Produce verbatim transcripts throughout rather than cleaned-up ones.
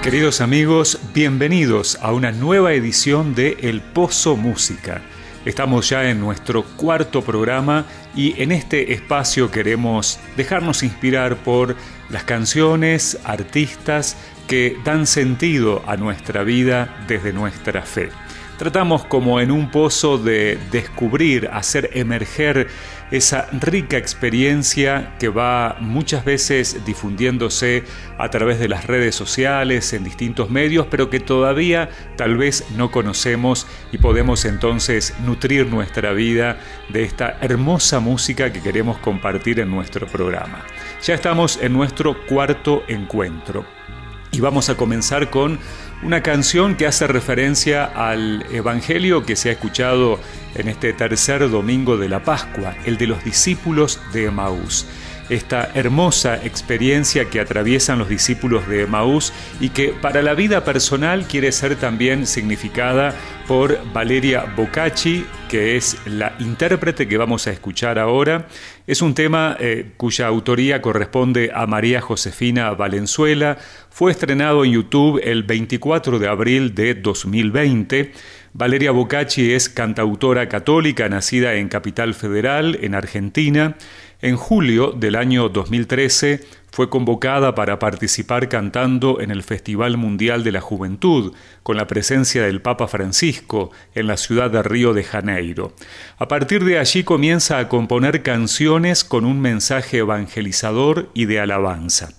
Queridos amigos, bienvenidos a una nueva edición de El Pozo Música. Estamos ya en nuestro cuarto programa y en este espacio queremos dejarnos inspirar por las canciones, artistas que dan sentido a nuestra vida desde nuestra fe. Tratamos como en un pozo de descubrir, hacer emerger esa rica experiencia que va muchas veces difundiéndose a través de las redes sociales, en distintos medios, pero que todavía tal vez no conocemos y podemos entonces nutrir nuestra vida de esta hermosa música que queremos compartir en nuestro programa. Ya estamos en nuestro cuarto encuentro y vamos a comenzar con una canción que hace referencia al evangelio que se ha escuchado en este tercer domingo de la Pascua, el de los discípulos de Emaús. Esta hermosa experiencia que atraviesan los discípulos de Emaús y que para la vida personal quiere ser también significada por Valeria Bocacci, que es la intérprete que vamos a escuchar ahora. Es un tema eh, cuya autoría corresponde a María Josefina Valenzuela. Fue estrenado en YouTube el veinticuatro de abril de dos mil veinte. Valeria Bocacci es cantautora católica nacida en Capital Federal, en Argentina. En julio del año dos mil trece fue convocada para participar cantando en el Festival Mundial de la Juventud, con la presencia del Papa Francisco en la ciudad de Río de Janeiro. A partir de allí comienza a componer canciones con un mensaje evangelizador y de alabanza.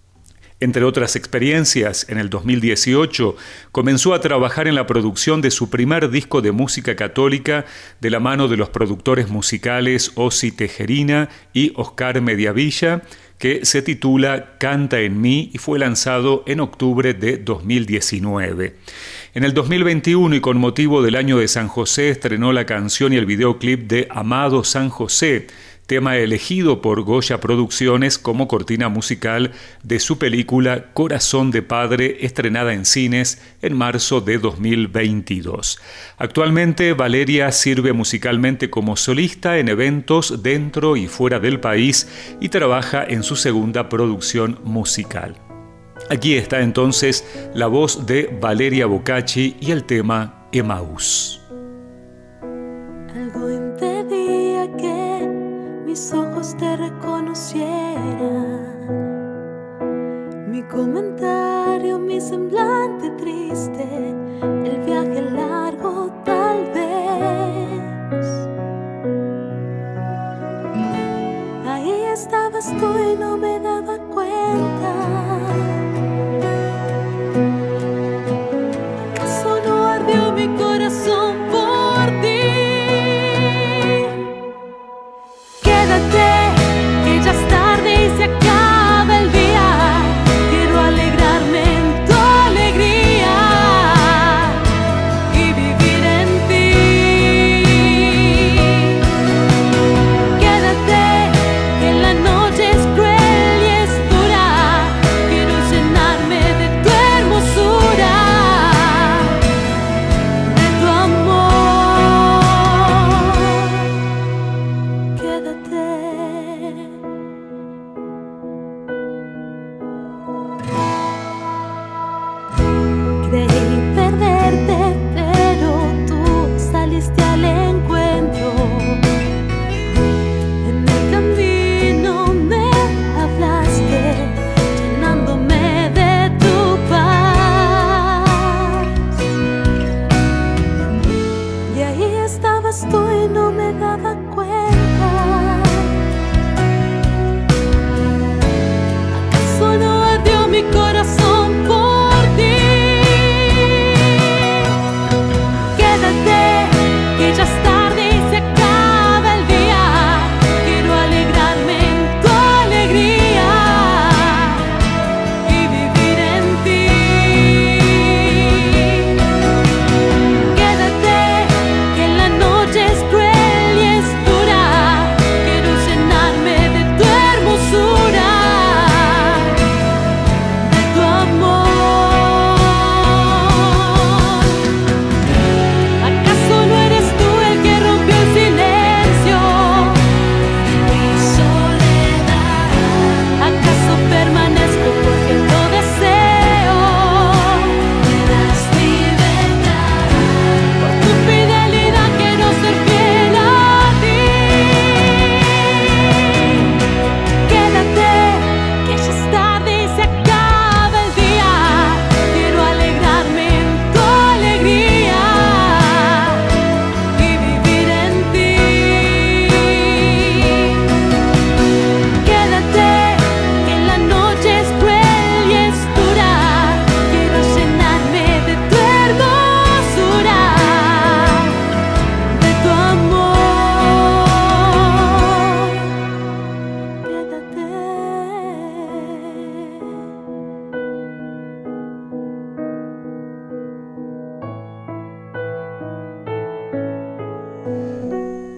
Entre otras experiencias, en el dos mil dieciocho comenzó a trabajar en la producción de su primer disco de música católica de la mano de los productores musicales Osi Tejerina y Oscar Mediavilla, que se titula Canta en mí y fue lanzado en octubre de dos mil diecinueve. En el dos mil veintiuno y con motivo del año de San José estrenó la canción y el videoclip de Amado San José, tema elegido por Goya Producciones como cortina musical de su película Corazón de Padre, estrenada en cines en marzo de dos mil veintidós. Actualmente Valeria sirve musicalmente como solista en eventos dentro y fuera del país y trabaja en su segunda producción musical. Aquí está entonces la voz de Valeria Bocacci y el tema Emaús. Algo impedía que mis ojos te reconocieran, mi comentario, mi semblante triste, el viaje largo tal vez. Ahí estabas tú y no me daba cuenta. ¿Acaso no ardió mi corazón por ti? Quédate, que ya es tarde y se acaba el día. Quiero alegrarme en tu alegría y vivir en ti. Quédate, que la noche es cruel y es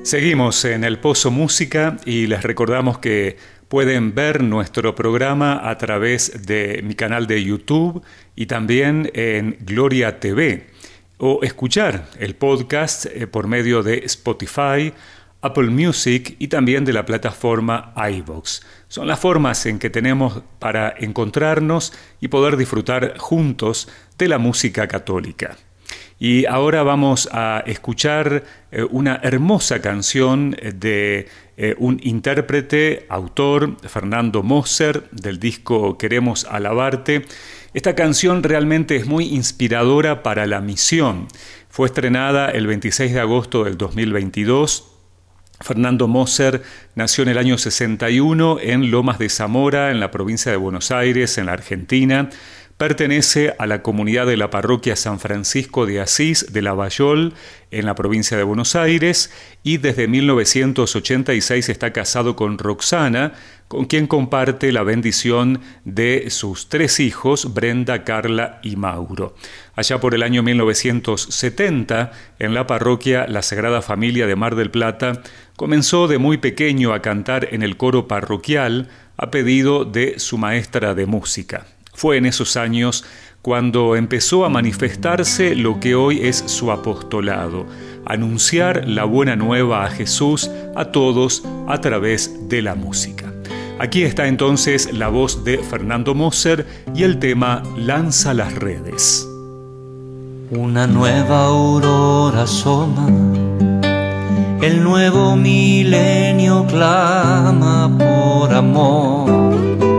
Seguimos en el Pozo Música y les recordamos que pueden ver nuestro programa a través de mi canal de YouTube y también en Gloria T V, o escuchar el podcast por medio de Spotify, Apple Music y también de la plataforma iVoox. Son las formas en que tenemos para encontrarnos y poder disfrutar juntos de la música católica. Y ahora vamos a escuchar eh, una hermosa canción de eh, un intérprete, autor, Fernando Moser, del disco Queremos Alabarte. Esta canción realmente es muy inspiradora para la misión. Fue estrenada el veintiséis de agosto del dos mil veintidós. Fernando Moser nació en el año sesenta y uno en Lomas de Zamora, en la provincia de Buenos Aires, en la Argentina. Pertenece a la comunidad de la parroquia San Francisco de Asís de Lavallol, en la provincia de Buenos Aires, y desde mil novecientos ochenta y seis está casado con Roxana, con quien comparte la bendición de sus tres hijos, Brenda, Carla y Mauro. Allá por el año mil novecientos setenta, en la parroquia La Sagrada Familia de Mar del Plata, comenzó de muy pequeño a cantar en el coro parroquial a pedido de su maestra de música. Fue en esos años cuando empezó a manifestarse lo que hoy es su apostolado, anunciar la buena nueva a Jesús a todos a través de la música. Aquí está entonces la voz de Fernando Moser y el tema Lanza las redes. Una nueva aurora asoma, el nuevo milenio clama por amor.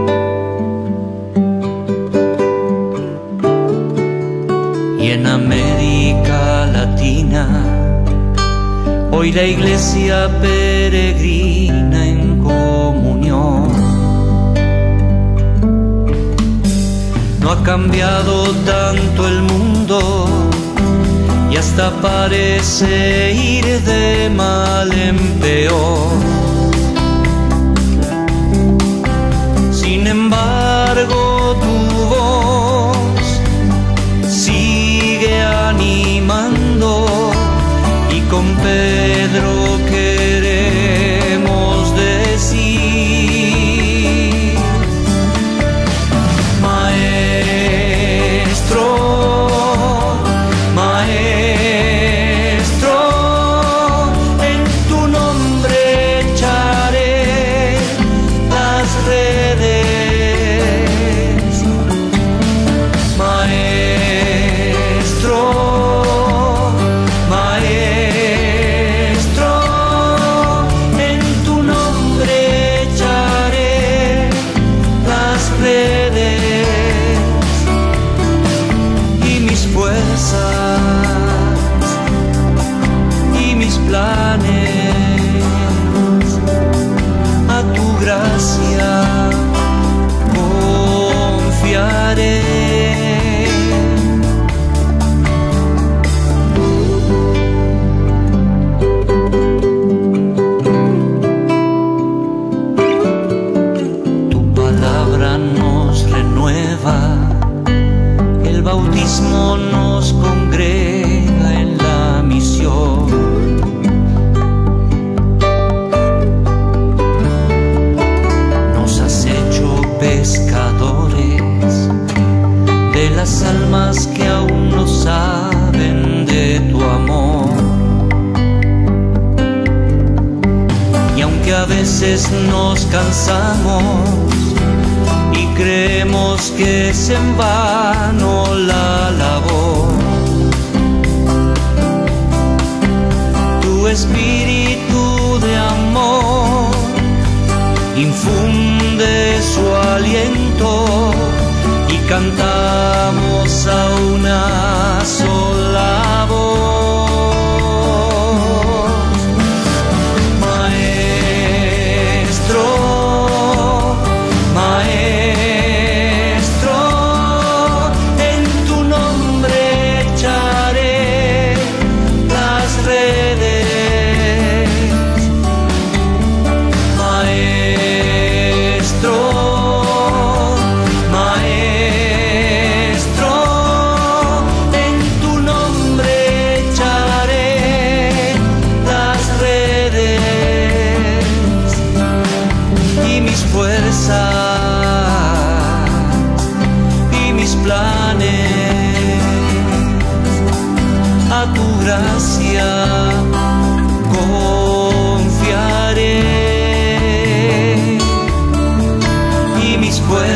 Y en América Latina, hoy la iglesia peregrina en comunión. No ha cambiado tanto el mundo y hasta parece ir de mal en peor. Sin embargo, tu voz sigue animando y con Pedro queremos decir: Maestro, Maestro, en tu nombre echaré las redes. Maestro, Maestro, en tu nombre echaré las redes y mis fuerzas y mis planes a tu gracia confiaré. El bautismo nos congrega en la misión. Nos has hecho pescadores de las almas que aún no saben de tu amor. Y aunque a veces nos cansamos y creemos que es en vano la labor, tu espíritu de amor infunde su aliento y cantamos a una sola voz. Maestro, Maestro, en tu nombre echaré las redes. Maestro, Maestro, en tu nombre gracia confiaré y mis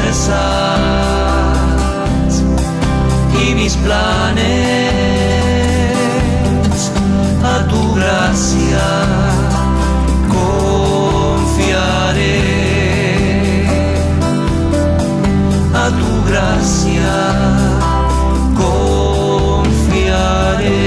fuerzas y mis planes a tu gracia confiaré, a tu gracia confiaré.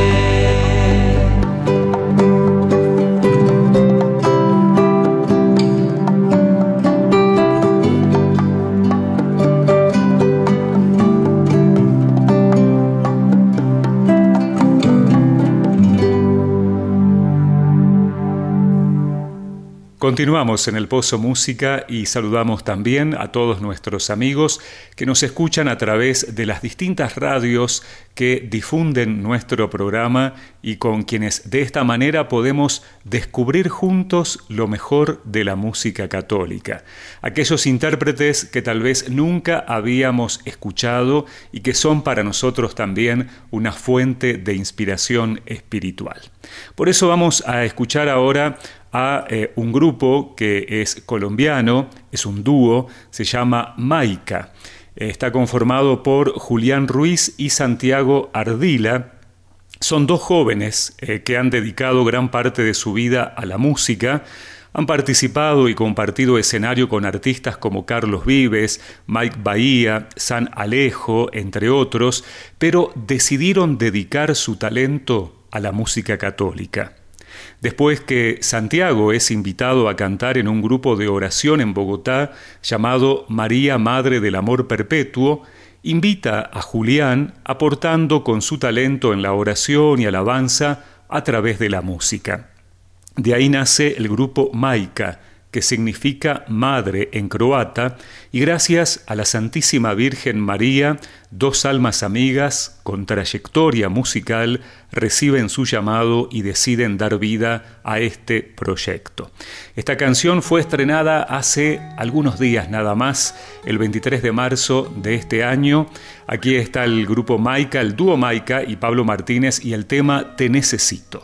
Continuamos en el Pozo Música y saludamos también a todos nuestros amigos que nos escuchan a través de las distintas radios que difunden nuestro programa y con quienes de esta manera podemos descubrir juntos lo mejor de la música católica. Aquellos intérpretes que tal vez nunca habíamos escuchado y que son para nosotros también una fuente de inspiración espiritual. Por eso vamos a escuchar ahora a eh, un grupo que es colombiano, es un dúo, se llama Maica. Está conformado por Julián Ruiz y Santiago Ardila. Son dos jóvenes eh, que han dedicado gran parte de su vida a la música. Han participado y compartido escenario con artistas como Carlos Vives, Mike Bahía, San Alejo, entre otros, pero decidieron dedicar su talento a la música católica. Después que Santiago es invitado a cantar en un grupo de oración en Bogotá llamado María Madre del Amor Perpetuo, invita a Julián aportando con su talento en la oración y alabanza a través de la música. De ahí nace el grupo Maica, que significa madre en croata, y gracias a la Santísima Virgen María, dos almas amigas con trayectoria musical reciben su llamado y deciden dar vida a este proyecto. Esta canción fue estrenada hace algunos días nada más, el veintitrés de marzo de este año. Aquí está el grupo Maica, el dúo Maica y Pablo Martínez y el tema Te Necesito.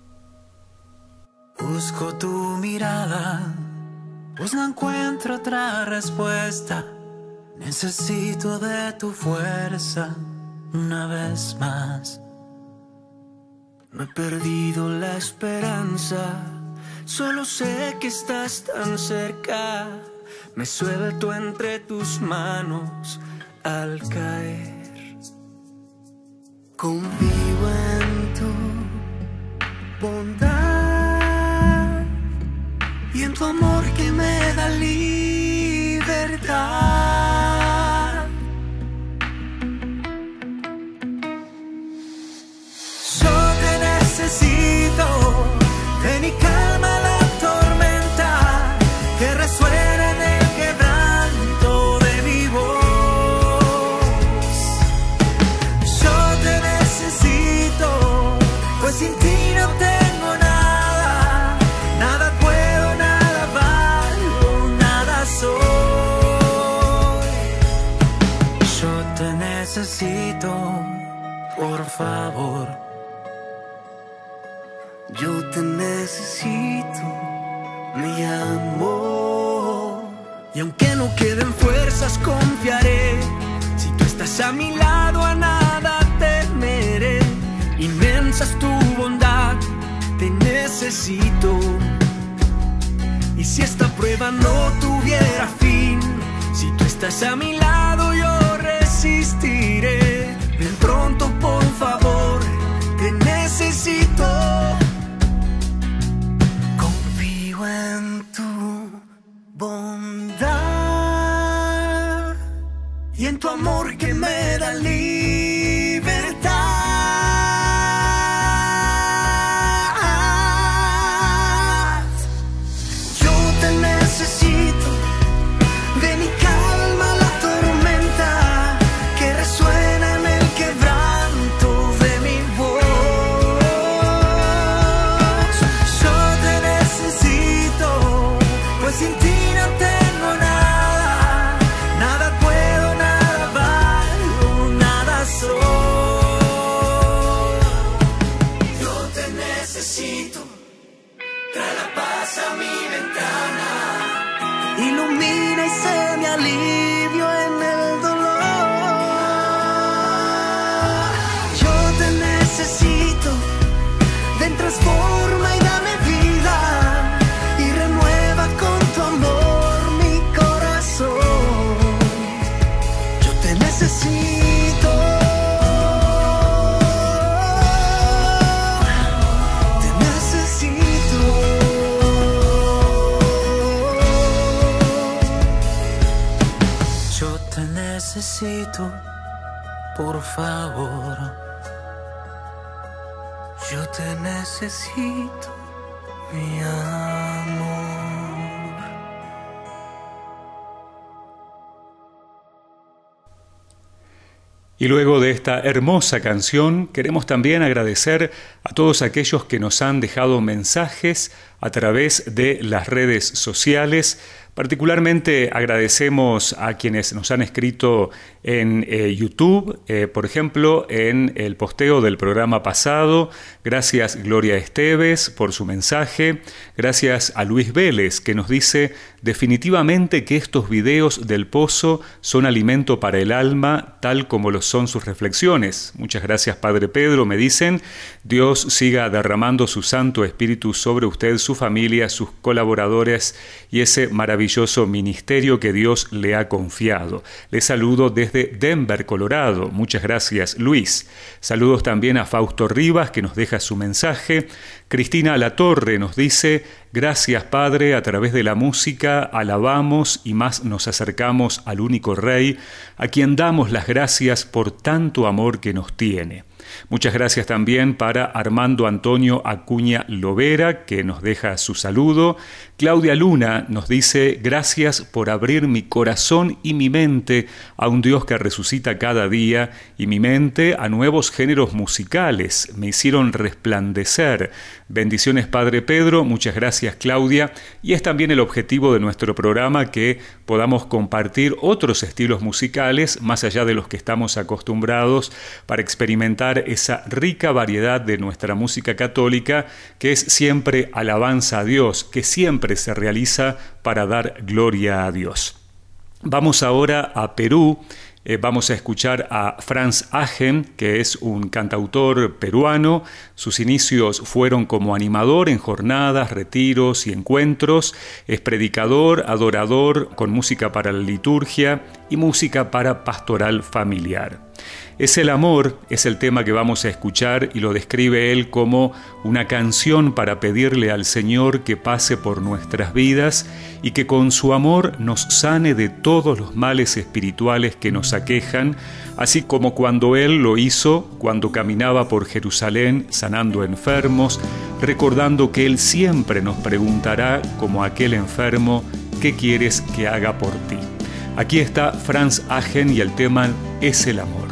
Busco tu mirada, pues no encuentro otra respuesta. Necesito de tu fuerza una vez más. No he perdido la esperanza, solo sé que estás tan cerca. Me suelto entre tus manos al caer. Confío en tu bondad y en tu amor que me da libertad. Yo te necesito, ven y calma la tormenta que resuena en el quebranto de mi voz. Yo te necesito, pues sin ti no tengo nada, nada puedo, nada valgo, nada soy. Yo te necesito, por favor. Yo te necesito, mi amor. Y aunque no queden fuerzas, confiaré. Si tú estás a mi lado, a nada temeré. Inmensa es tu bondad, te necesito. Y si esta prueba no tuviera fin, si tú estás a mi lado, yo resistiré. Ven pronto, por favor, te necesito. Confío en tu bondad y en tu amor que me da libertad. Yo te necesito, ven y calma la tormenta que resuena en el quebranto de mi voz. Yo te necesito, pues sin ti no tengo nada, nada puedo, nada valgo, nada soy. Yo te necesito, por favor. Yo te necesito, mi amor. Y luego de esta hermosa canción, queremos también agradecer a todos aquellos que nos han dejado mensajes a través de las redes sociales. Particularmente agradecemos a quienes nos han escrito en eh, YouTube, eh, por ejemplo, en el posteo del programa pasado. Gracias Gloria Esteves por su mensaje. Gracias a Luis Vélez, que nos dice definitivamente que estos videos del Pozo son alimento para el alma, tal como lo son sus reflexiones. Muchas gracias, Padre Pedro, me dicen. Dios siga derramando su Santo Espíritu sobre usted, su familia, sus colaboradores y ese maravilloso ministerio que Dios le ha confiado. Les saludo desde Denver, Colorado. Muchas gracias, Luis. Saludos también a Fausto Rivas, que nos deja su mensaje. Cristina Latorre nos dice: gracias, Padre, a través de la música alabamos y más nos acercamos al único Rey, a quien damos las gracias por tanto amor que nos tiene. Muchas gracias también para Armando Antonio Acuña Lovera, que nos deja su saludo. Claudia Luna nos dice: gracias por abrir mi corazón y mi mente a un Dios que resucita cada día, y mi mente a nuevos géneros musicales. Me hicieron resplandecer. Bendiciones, Padre Pedro. Muchas gracias, Claudia. Y es también el objetivo de nuestro programa que podamos compartir otros estilos musicales, más allá de los que estamos acostumbrados, para experimentar esa rica variedad de nuestra música católica, que es siempre alabanza a Dios, que siempre se realiza para dar gloria a Dios. Vamos ahora a Perú. Eh, vamos a escuchar a Franz Agen, que es un cantautor peruano. Sus inicios fueron como animador en jornadas, retiros y encuentros. Es predicador, adorador, con música para la liturgia y música para pastoral familiar. Es el amor, es el tema que vamos a escuchar, y lo describe él como una canción para pedirle al Señor que pase por nuestras vidas y que con su amor nos sane de todos los males espirituales que nos aquejan, así como cuando Él lo hizo cuando caminaba por Jerusalén sanando enfermos, recordando que Él siempre nos preguntará, como aquel enfermo, ¿qué quieres que haga por ti? Aquí está Franz Agen y el tema es el amor.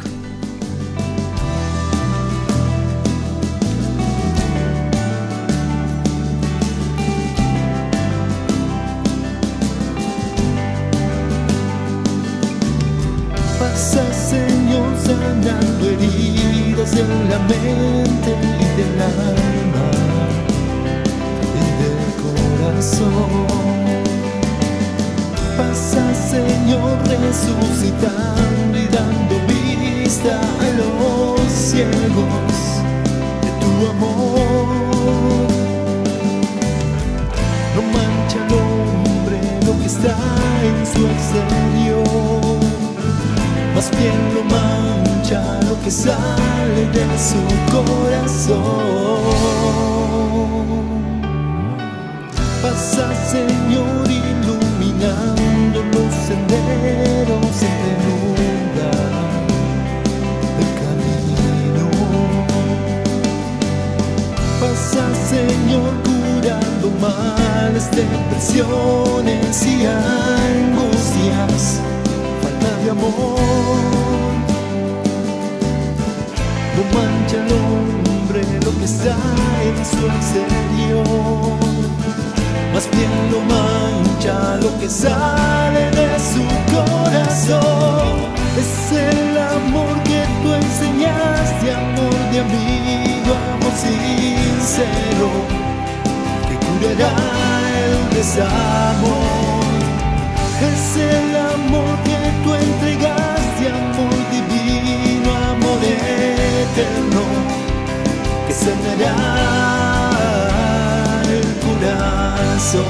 Pasa, Señor, sanando heridas en la mente y del alma y del corazón. Pasa, Señor, resucitando y dando vista a los ciegos de tu amor. No mancha al hombre lo que está en su exterior, más bien lo mancha lo que sale de su corazón. Pasa, Señor, iluminando los senderos en penumbra del camino. Pasa, Señor, curando males, depresiones y angustias, de amor. No mancha al hombre lo que está en su exterior, más bien lo mancha lo que sale de su corazón. Es el amor que tú enseñaste, amor de amigo, amor sincero, que curará el desamor. Es el amor que tú entregaste, amor divino, amor eterno, que sanará el corazón.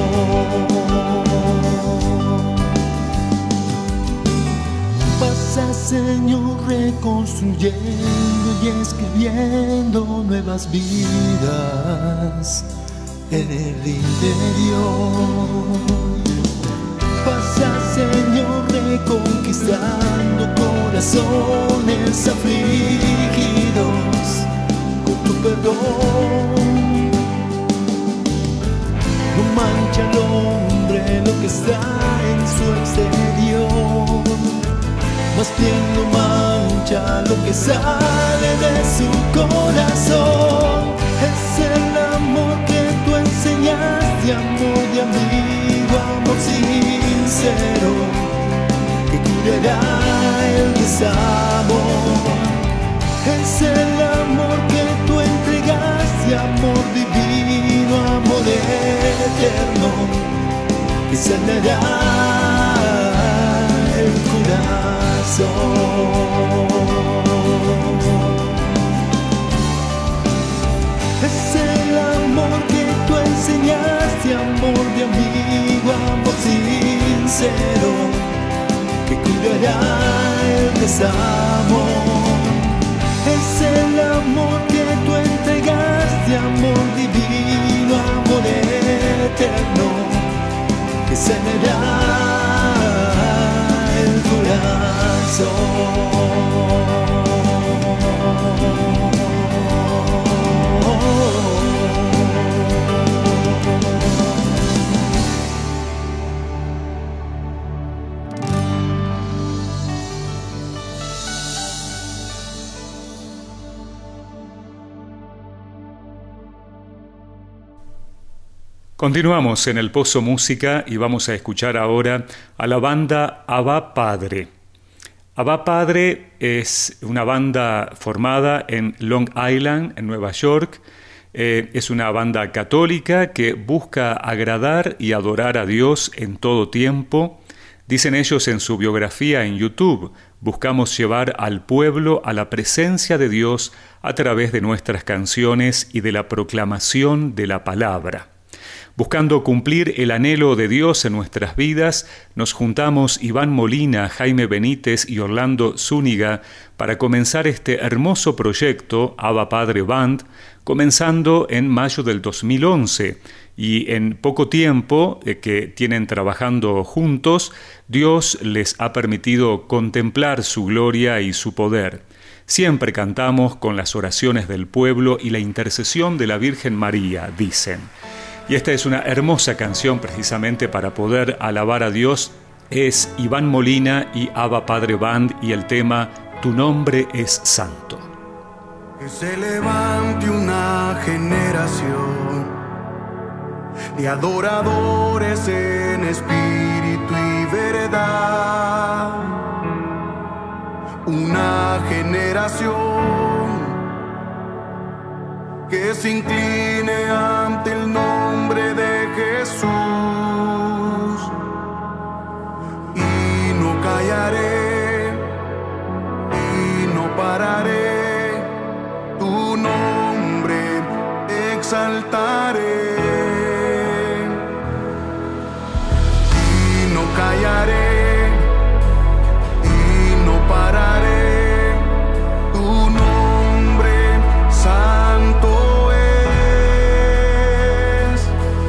Pasa, Señor, reconstruyendo y escribiendo nuevas vidas en el interior. Pasa, Señor, reconstruyendo corazones afligidos con tu perdón. No mancha al hombre lo que está en su exterior, más bien lo mancha lo que sale de su corazón. Es el amor que tú enseñaste, amor de amigo, amor sincero, que curará el desamor. Es el amor que tú entregaste, amor divino, amor eterno, que sanará el corazón. Es el amor que tú enseñaste, amor de amigo, amor sincero, que curará el desamor. Es el amor que tú entregaste, amor divino, amor eterno, que sanará el corazón. Continuamos en el Pozo Música y vamos a escuchar ahora a la banda Abba Padre. Abba Padre es una banda formada en Long Island, en Nueva York. Eh, es una banda católica que busca agradar y adorar a Dios en todo tiempo. Dicen ellos en su biografía en YouTube: buscamos llevar al pueblo a la presencia de Dios a través de nuestras canciones y de la proclamación de la palabra. Buscando cumplir el anhelo de Dios en nuestras vidas, nos juntamos Iván Molina, Jaime Benítez y Orlando Zúñiga para comenzar este hermoso proyecto, Abba Padre Band, comenzando en mayo del dos mil once. Y en poco tiempo eh, que tienen trabajando juntos, Dios les ha permitido contemplar su gloria y su poder. Siempre cantamos con las oraciones del pueblo y la intercesión de la Virgen María, dicen. Y esta es una hermosa canción precisamente para poder alabar a Dios. Es Iván Molina y Abba Padre Band y el tema Tu nombre es santo. Que se levante una generación de adoradores en espíritu y verdad. Una generación que se incline ante el nombre de Jesús. Y no callaré, y no pararé, tu nombre exaltaré. Y no callaré, y no pararé, tu nombre santo.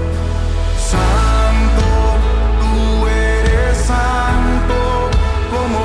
Como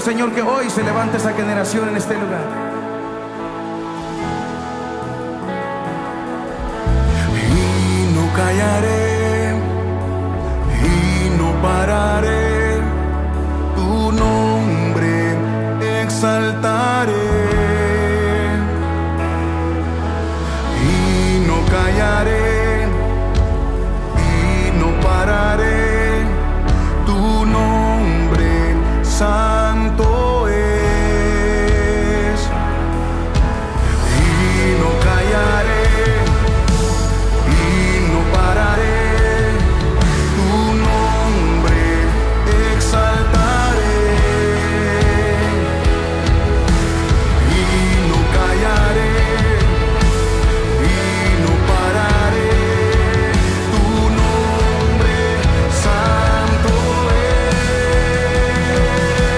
Señor, que hoy se levante esa generación en este lugar. Y no callaré, y no pararé, tu nombre exaltaré. Y no callaré, y no pararé, tu nombre santo es. Y no callaré, y no pararé, tu nombre exaltaré. Y no callaré, y no pararé, tu nombre santo es.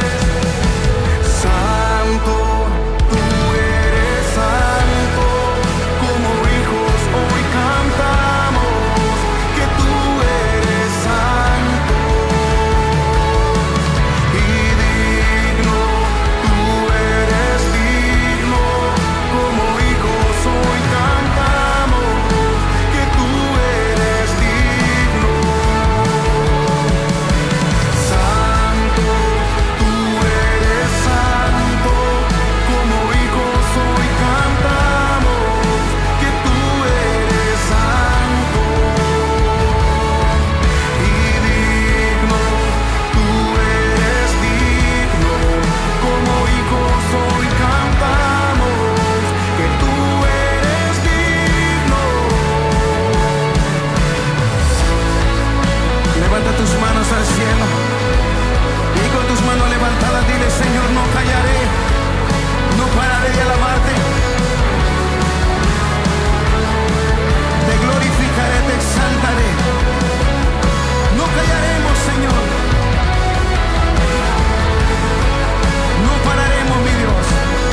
Santo, tú eres santo, como hijos hoy cantamos que tú eres santo. Y digno, tú eres digno, como hijos hoy cantamos que tú eres digno. Santo, tú eres santo, como hijos hoy cantamos que tú eres santo. Y digno, tú eres digno, como hijos hoy cantamos que tú eres digno. Levanta tus manos al cielo y con tus manos levantadas dile: Señor, no callaré, no pararé de alabarte. Te glorificaré, te exaltaré. No callaremos, Señor. No pararemos, mi Dios.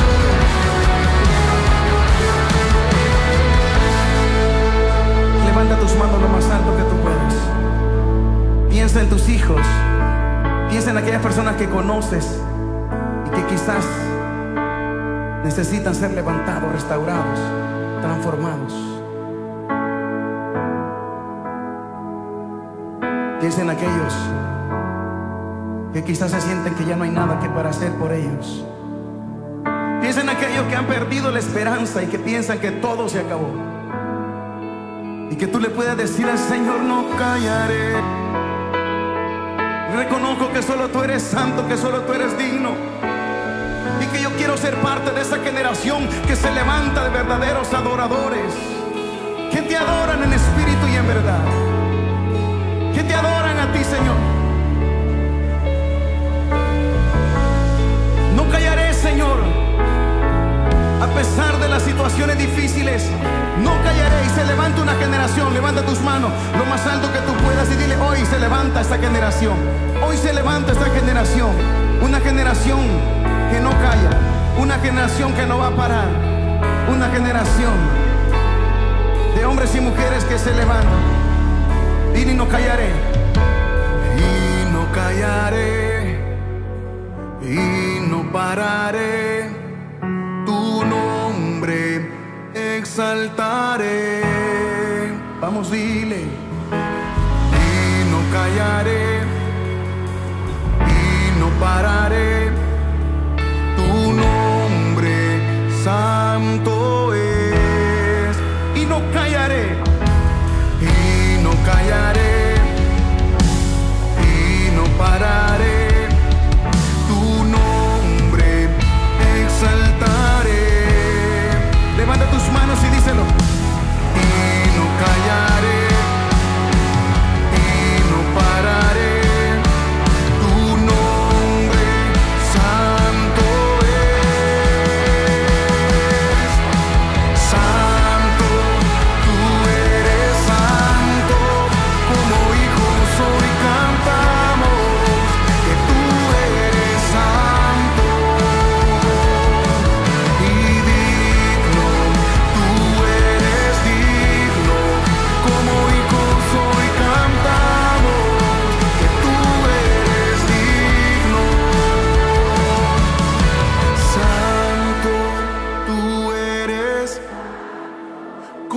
Levanta tus manos lo más alto que tú puedas. Piensa en tus hijos. Piensa en aquellas personas que conoces y que quizás necesitan ser levantados, restaurados, transformados. Piensa en aquellos que quizás se sienten que ya no hay nada que para hacer por ellos. Piensa en aquellos que han perdido la esperanza y que piensan que todo se acabó. Y que tú le puedas decir al Señor: no callaré. Reconozco que solo tú eres santo, que solo tú eres digno. Y que yo quiero ser parte de esa generación que se levanta de verdaderos adoradores, que te adoran en espíritu y en verdad, que te adoran a ti, Señor. No callaré, Señor, a pesar de las situaciones difíciles. No callaré. Y se levanta una generación. Levanta tus manos lo más alto que tú puedas y dile: hoy se levanta esta generación. Hoy se levanta esta generación. Una generación que no calla, una generación que no va a parar, una generación de hombres y mujeres que se levantan. Dile: y no callaré. Y no callaré, y no pararé, tu nombre exaltaré. Vamos, dile. Y no callaré, y no pararé, tu nombre santo es. Y no callaré. Y no callaré, y no pararé, tu nombre exaltaré. Levanta tus manos y díselo. Y no callaré, y no pararé, tu nombre santo es. Santo, tú eres santo, como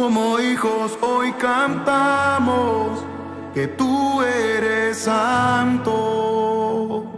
como hijos hoy cantamos que tú eres santo.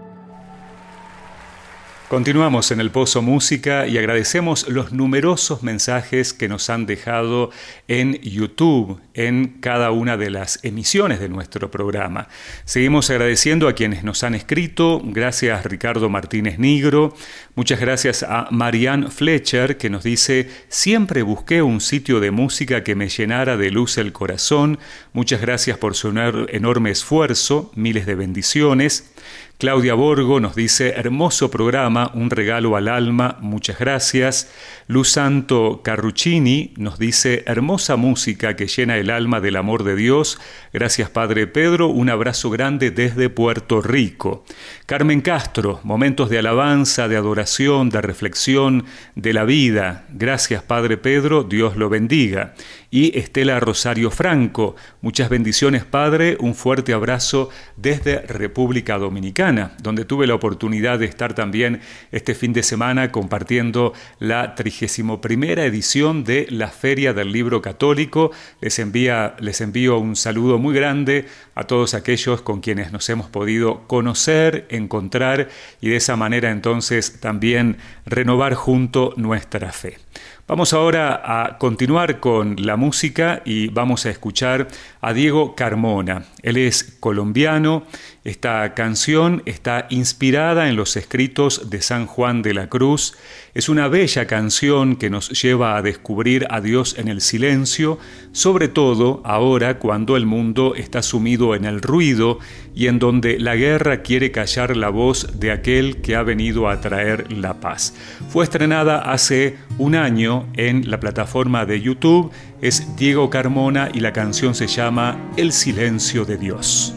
Continuamos en el Pozo Música y agradecemos los numerosos mensajes que nos han dejado en YouTube en cada una de las emisiones de nuestro programa. Seguimos agradeciendo a quienes nos han escrito. Gracias Ricardo Martínez Nigro. Muchas gracias a Marianne Fletcher, que nos dice: siempre busqué un sitio de música que me llenara de luz el corazón. Muchas gracias por su enorme esfuerzo. Miles de bendiciones. Claudia Borgo nos dice: hermoso programa, un regalo al alma, muchas gracias. Luz Santo Carruccini nos dice: hermosa música que llena el alma del amor de Dios. Gracias Padre Pedro, un abrazo grande desde Puerto Rico. Carmen Castro: momentos de alabanza, de adoración, de reflexión de la vida. Gracias Padre Pedro, Dios lo bendiga. Y Estela Rosario Franco: muchas bendiciones Padre, un fuerte abrazo desde República Dominicana, donde tuve la oportunidad de estar también este fin de semana compartiendo la trigésima primera edición de la Feria del Libro Católico. Les, envía, les envío un saludo muy grande a todos aquellos con quienes nos hemos podido conocer, encontrar y de esa manera entonces también renovar junto nuestra fe. Vamos ahora a continuar con la música y vamos a escuchar a Diego Carmona. Él es colombiano. Esta canción está inspirada en los escritos de San Juan de la Cruz. Es una bella canción que nos lleva a descubrir a Dios en el silencio, sobre todo ahora cuando el mundo está sumido en el ruido y en donde la guerra quiere callar la voz de aquel que ha venido a traer la paz. Fue estrenada hace un año en la plataforma de YouTube. Es Diego Carmona y la canción se llama El silencio de Dios.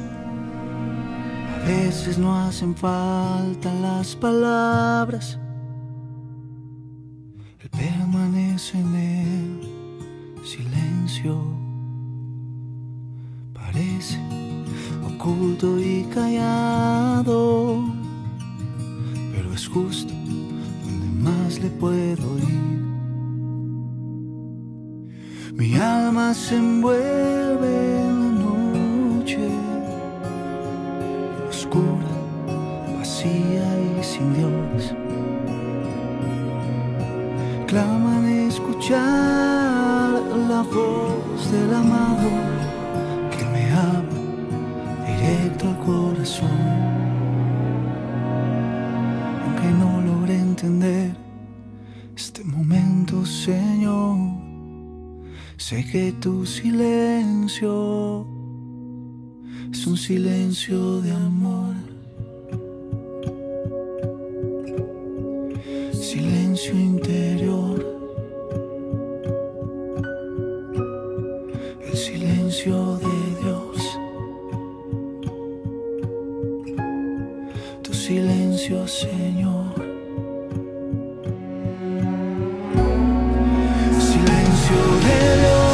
A veces no hacen falta las palabras, Él permanece en el silencio. Parece oculto y callado, pero es justo donde más le puedo oír. Mi alma se envuelve en la noche, oscura, vacía y sin Dios. Claman escuchar la voz del amado que me habla directo al corazón. Aunque no logre entender este momento, Señor, sé que tu silencio es un silencio de amor, silencio interior, el silencio de Dios, tu silencio, Señor. Silencio de Dios.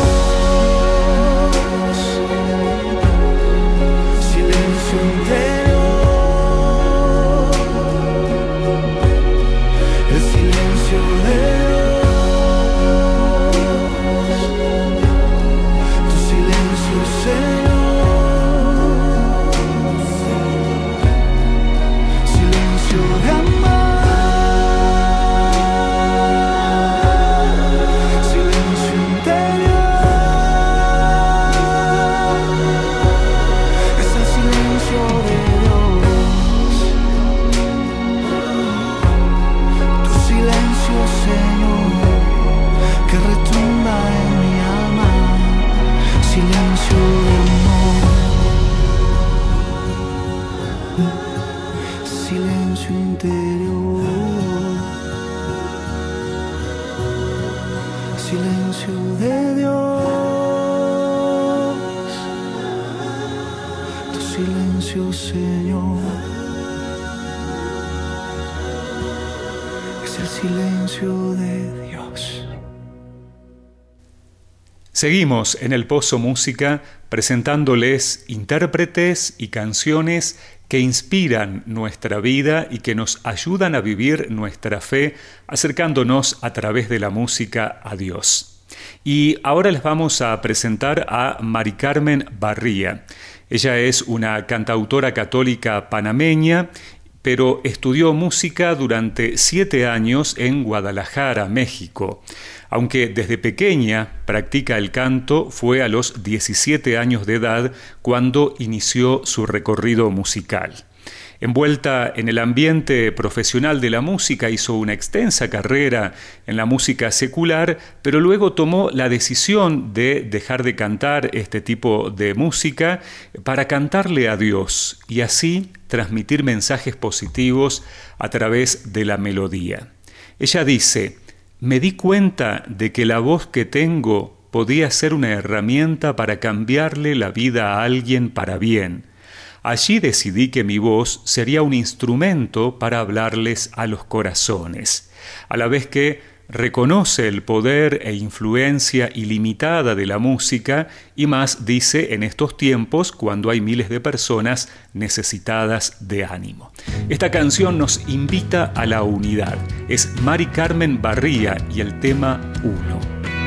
Seguimos en el Pozo Música presentándoles intérpretes y canciones que inspiran nuestra vida y que nos ayudan a vivir nuestra fe, acercándonos a través de la música a Dios. Y ahora les vamos a presentar a Mari Carmen Barría. Ella es una cantautora católica panameña, pero estudió música durante siete años en Guadalajara, México. Aunque desde pequeña practica el canto, fue a los diecisiete años de edad cuando inició su recorrido musical. Envuelta en el ambiente profesional de la música, hizo una extensa carrera en la música secular, pero luego tomó la decisión de dejar de cantar este tipo de música para cantarle a Dios y así transmitir mensajes positivos a través de la melodía. Ella dice: me di cuenta de que la voz que tengo podía ser una herramienta para cambiarle la vida a alguien para bien. Allí decidí que mi voz sería un instrumento para hablarles a los corazones, a la vez que reconoce el poder e influencia ilimitada de la música y más, dice, en estos tiempos cuando hay miles de personas necesitadas de ánimo. Esta canción nos invita a la unidad. Es Mari Carmen Barría y el tema Uno.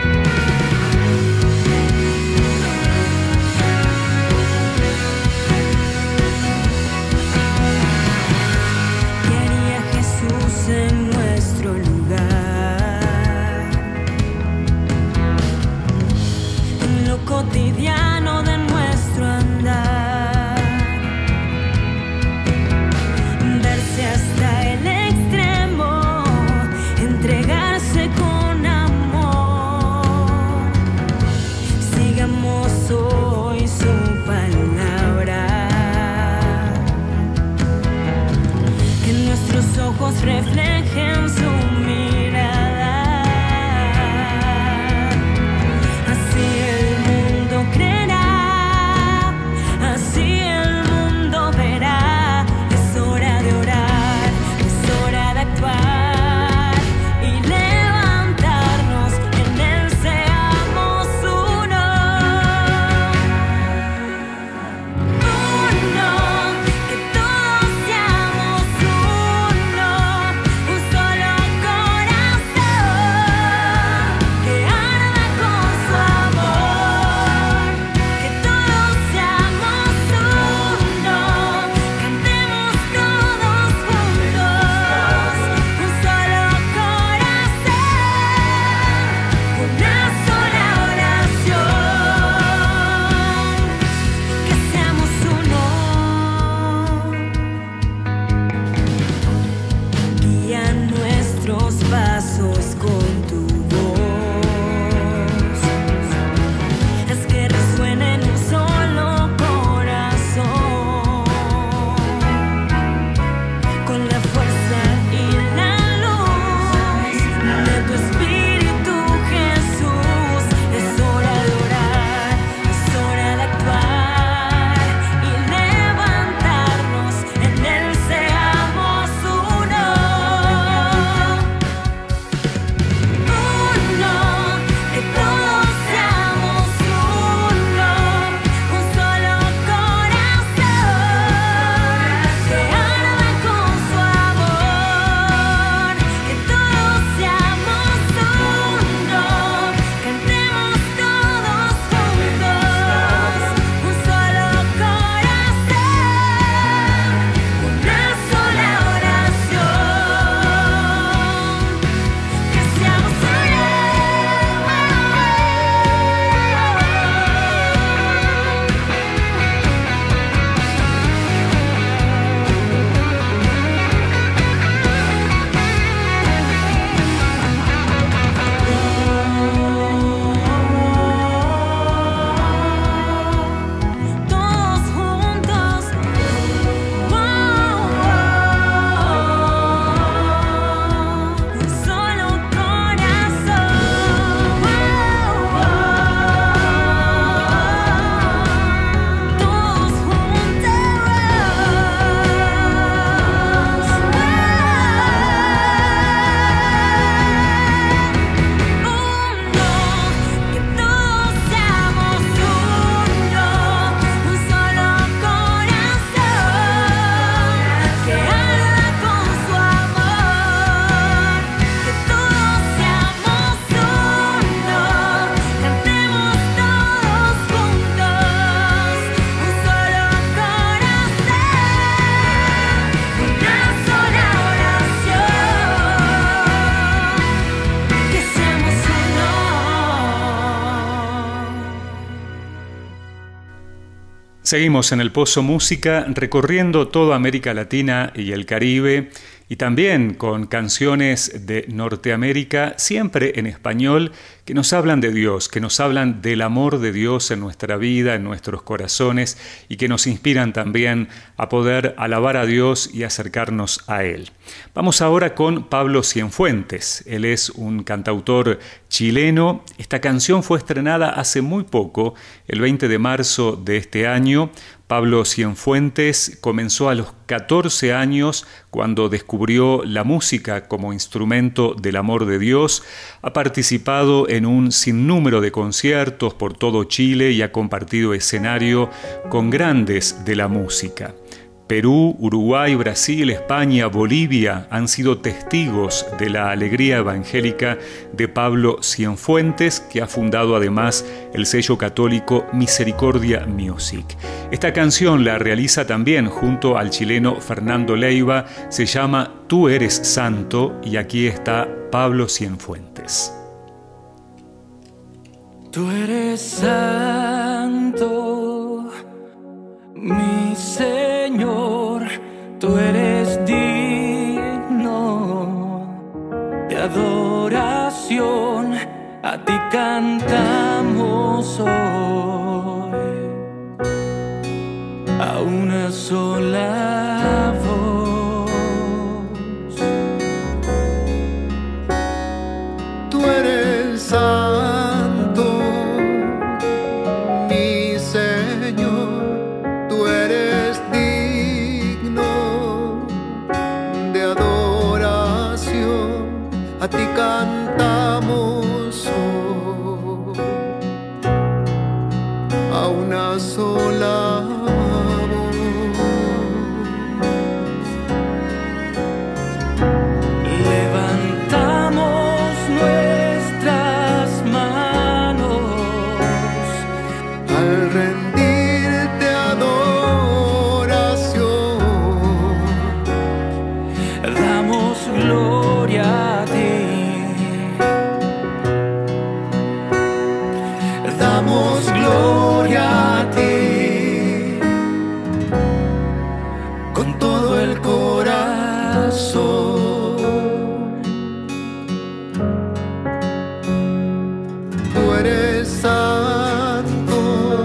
Cotidiano de nuestro andar, verse hasta el extremo, entregarse con amor. Seguimos en el Pozo Música recorriendo toda América Latina y el Caribe y también con canciones de Norteamérica, siempre en español, que nos hablan de Dios, que nos hablan del amor de Dios en nuestra vida, en nuestros corazones y que nos inspiran también a poder alabar a Dios y acercarnos a Él. Vamos ahora con Pablo Cienfuentes. Él es un cantautor chileno. Esta canción fue estrenada hace muy poco, el veinte de marzo de este año. Pablo Cienfuentes comenzó a los catorce años cuando descubrió la música como instrumento del amor de Dios. Ha participado en un sinnúmero de conciertos por todo Chile y ha compartido escenario con grandes de la música. Perú, Uruguay, Brasil, España, Bolivia han sido testigos de la alegría evangélica de Pablo Cienfuentes, que ha fundado además el sello católico Misericordia Music. Esta canción la realiza también junto al chileno Fernando Leiva, se llama Tú eres santo y aquí está Pablo Cienfuentes. Tú eres santo, mi Señor, tú eres digno de adoración, a ti cantamos hoy, a una sola voz. Tú eres santo, mi Señor. Tú eres digno de adoración, a ti cantamos hoy, a una sola voz. Levantamos nuestras manos al rendirte adoración, damos gloria a ti, damos gloria a ti, con todo el corazón. tú eres santo,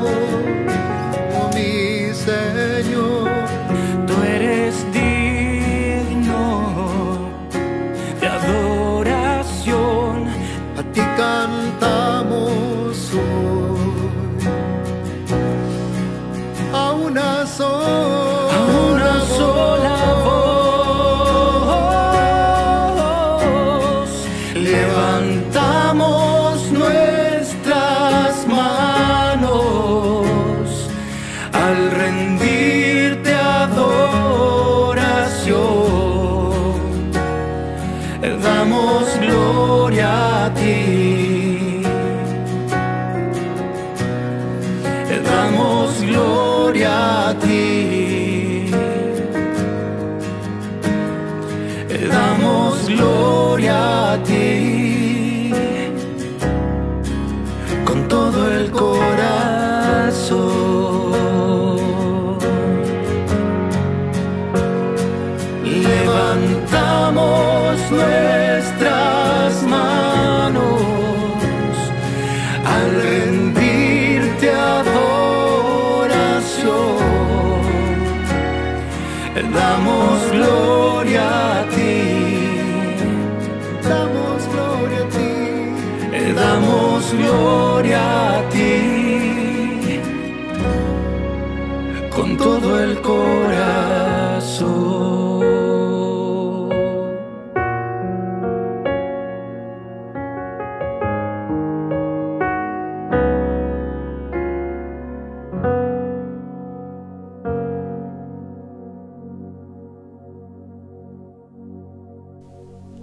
mi Señor. Tú eres digno de adoración, A ti cantamos hoy, a una sola, a una sola voz. Levantamos nuestras manos al rendirte adoración, damos gloria a ti, damos gloria a ti, damos gloria a ti, con todo el corazón. Levantamos nuestras manos al rendirte adoración, damos gloria a ti, damos gloria a ti, damos gloria a ti, con todo el corazón.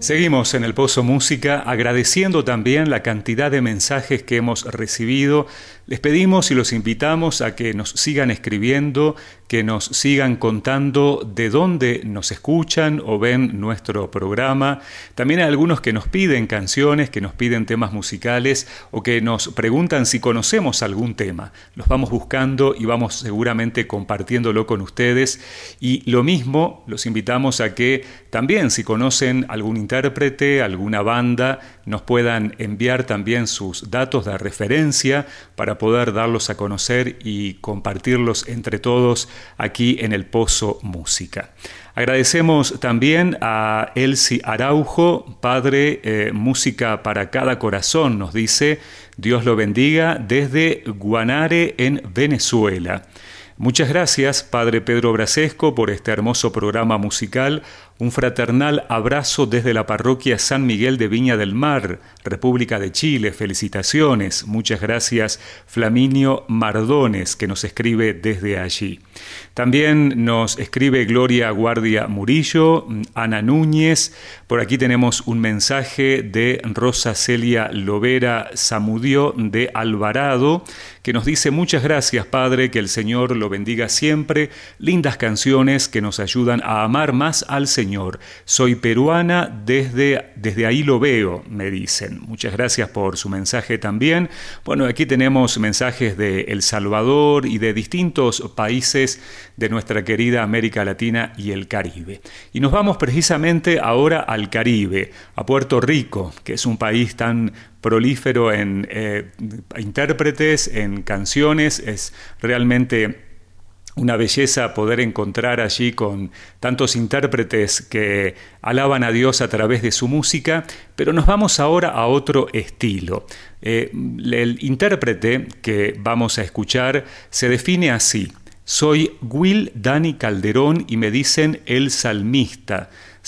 Seguimos en el Pozo Música agradeciendo también la cantidad de mensajes que hemos recibido. Les pedimos y los invitamos a que nos sigan escribiendo, que nos sigan contando de dónde nos escuchan o ven nuestro programa. También hay algunos que nos piden canciones, que nos piden temas musicales o que nos preguntan si conocemos algún tema. Los vamos buscando y vamos seguramente compartiéndolo con ustedes. Y lo mismo, los invitamos a que también si conocen algún intérprete, alguna banda, nos puedan enviar también sus datos de referencia para poder darlos a conocer y compartirlos entre todos aquí en el Pozo Música. Agradecemos también a Elsie Araujo, padre, eh, música para cada corazón, nos dice, Dios lo bendiga, desde Guanare en Venezuela. Muchas gracias, Padre Pedro Brasesco, por este hermoso programa musical. Un fraternal abrazo desde la parroquia San Miguel de Viña del Mar, República de Chile. Felicitaciones. Muchas gracias, Flaminio Mardones, que nos escribe desde allí. También nos escribe Gloria Guardia Murillo, Ana Núñez. Por aquí tenemos un mensaje de Rosa Celia Lovera Zamudio de Alvarado, que nos dice: muchas gracias, Padre, que el Señor lo bendiga siempre. Lindas canciones que nos ayudan a amar más al Señor. Soy peruana, desde, desde ahí lo veo, me dicen. Muchas gracias por su mensaje también. Bueno, aquí tenemos mensajes de El Salvador y de distintos países de nuestra querida América Latina y el Caribe. Y nos vamos precisamente ahora al Caribe, a Puerto Rico, que es un país tan prolífero en eh, intérpretes, en canciones. Es realmente una belleza poder encontrar allí con tantos intérpretes que alaban a Dios a través de su música, pero nos vamos ahora a otro estilo. Eh, el intérprete que vamos a escuchar se define así: soy Will Dani Calderón y me dicen el salmista.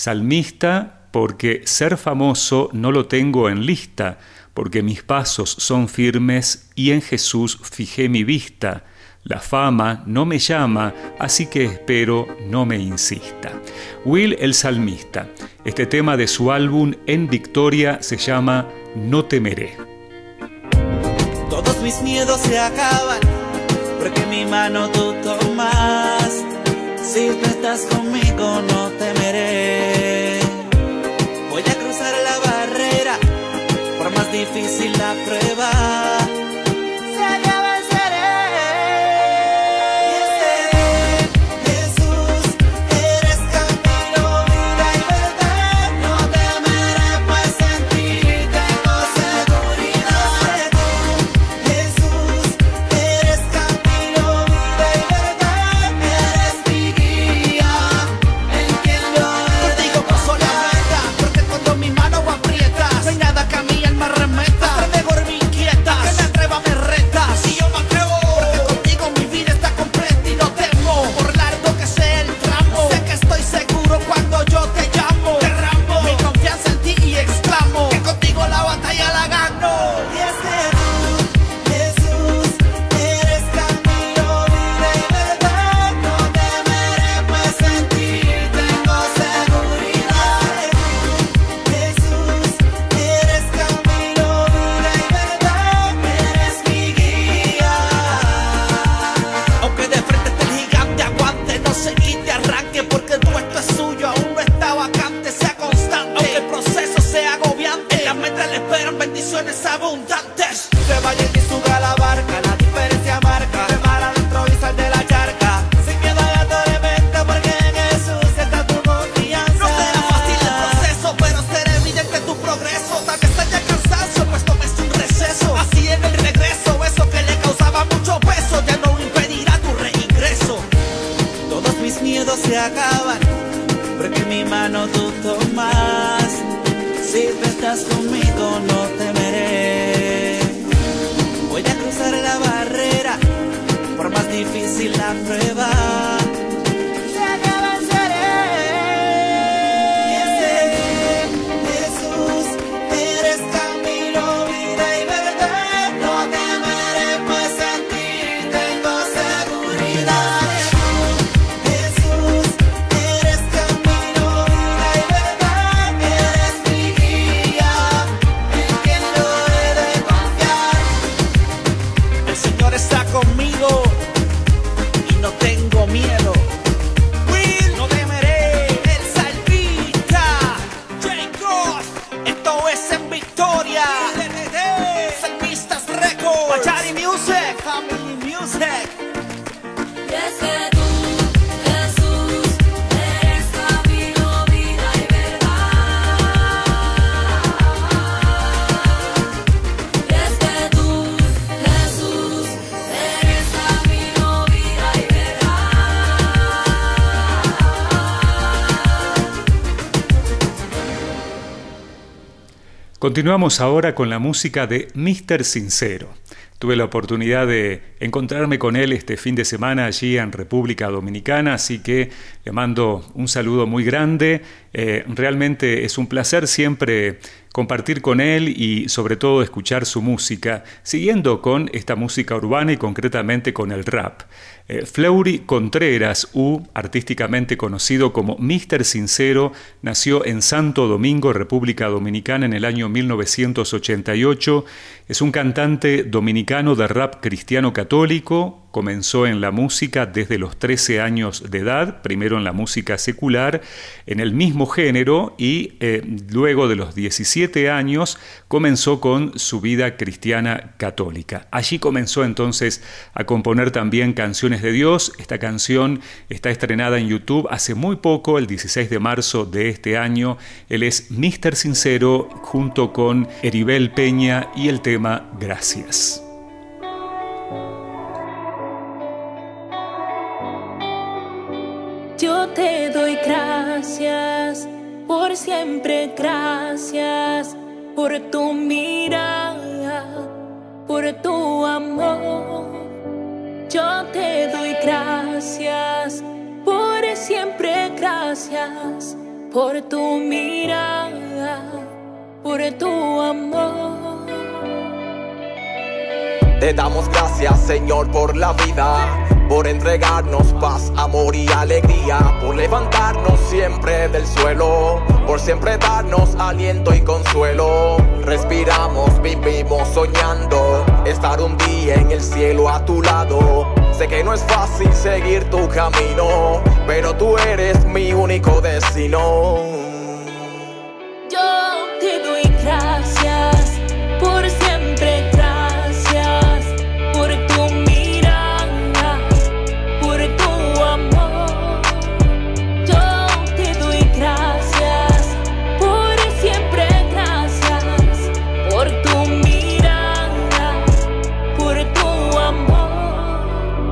Salmista porque ser famoso no lo tengo en lista, porque mis pasos son firmes y en Jesús fijé mi vista. La fama no me llama, así que espero no me insista. Will el Salmista. Este tema de su álbum En Victoria se llama No temeré. Todos mis miedos se acaban, porque mi mano tú tomas. Si tú estás conmigo no temeré. Voy a cruzar la barrera, por más difícil la prueba. Jesús, eres camino, vida y verdad, eres Continuamos ahora con la música de míster Sincero. Tuve la oportunidad de encontrarme con él este fin de semana allí en República Dominicana, así que le mando un saludo muy grande. Eh, realmente es un placer siempre compartir con él y sobre todo escuchar su música, siguiendo con esta música urbana y concretamente con el rap. Eh, Fleury Contreras, U, artísticamente conocido como míster Sincero, nació en Santo Domingo, República Dominicana, en el año mil novecientos ochenta y ocho. Es un cantante dominicano de rap cristiano católico. Comenzó en la música desde los trece años de edad, primero en la música secular, en el mismo género, y eh, luego de los diecisiete años comenzó con su vida cristiana católica. Allí comenzó entonces a componer también canciones de Dios. Esta canción está estrenada en YouTube hace muy poco, el dieciséis de marzo de este año. Él es míster Sincero junto con Eribel Peña y el tema Gracias. Yo te doy gracias, por siempre gracias, por tu mirada, por tu amor. Yo te doy gracias, por siempre gracias, por tu mirada, por tu amor. Te damos gracias, Señor, por la vida, por entregarnos paz, amor y alegría, por levantarnos siempre del suelo, por siempre darnos aliento y consuelo. Respiramos, vivimos soñando, estar un día en el cielo a tu lado. Sé que no es fácil seguir tu camino, pero tú eres mi único destino. Yo te doy gracias, por siempre gracias, por tu mirada, por tu amor. Yo te doy gracias, por siempre gracias, por tu mirada, por tu amor.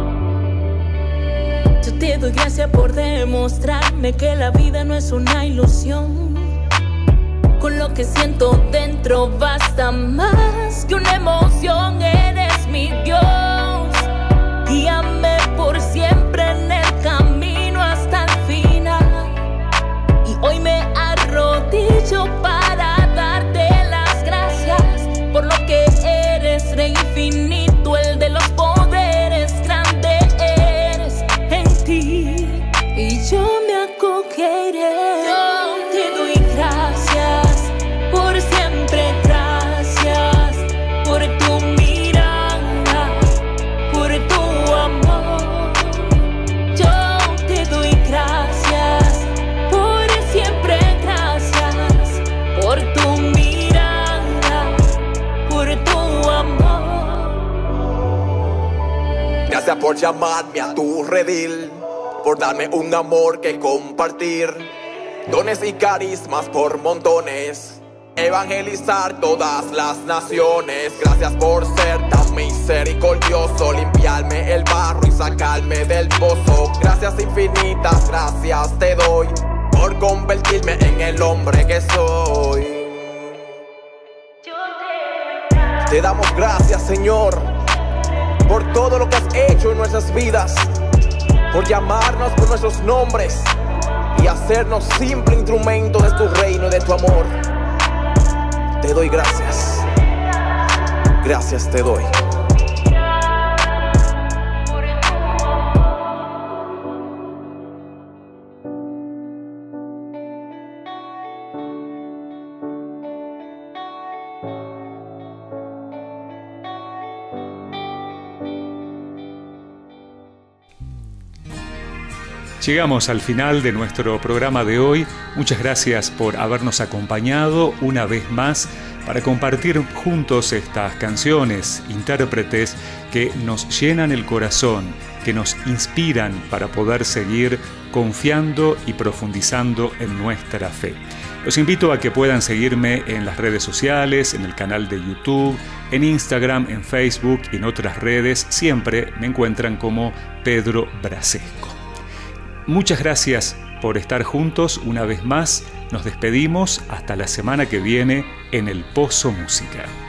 Yo te doy gracias por demostrarme que la vida no es una ilusión. Con lo que siento dentro basta más que una emoción. Eres mi Dios, guíame por siempre en el camino hasta el final. Y hoy me arrodillo para darte las gracias por lo que eres, Rey infinito, el de los poderes. Grande eres en ti y yo me acogeré. Yo te doy gracias, por siempre gracias, por tu mirada, por tu amor. Yo te doy gracias, por siempre gracias, por tu mirada, por tu amor. Gracias por llamarme a tu redil, por darme un amor que compartir, dones y carismas por montones, evangelizar todas las naciones. Gracias por ser tan misericordioso, limpiarme el barro y sacarme del pozo. Gracias infinitas, gracias te doy por convertirme en el hombre que soy. Te damos gracias, Señor, por todo lo que has hecho en nuestras vidas, por llamarnos por nuestros nombres y hacernos simple instrumento de tu reino y de tu amor. Te doy gracias, gracias te doy. Llegamos al final de nuestro programa de hoy. Muchas gracias por habernos acompañado una vez más para compartir juntos estas canciones, intérpretes que nos llenan el corazón, que nos inspiran para poder seguir confiando y profundizando en nuestra fe. Los invito a que puedan seguirme en las redes sociales, en el canal de YouTube, en Instagram, en Facebook y en otras redes. Siempre me encuentran como Pedro Brasesco. Muchas gracias por estar juntos una vez más. Nos despedimos hasta la semana que viene en el Pozo Música.